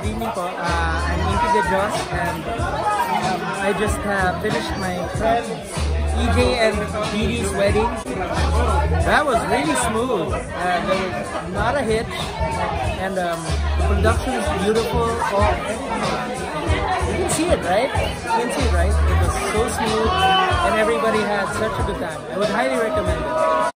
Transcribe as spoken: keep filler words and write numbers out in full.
good evening po. Uh, I'm Inky De Jos, and um, I just uh, finished my friend E J and Dee Dee's wedding. That was really smooth. Uh, there was not a hitch, and um, the production is beautiful. Oh, you can see it, right? You can see it, right? It was so smooth, and everybody had such a good time. I would highly recommend it.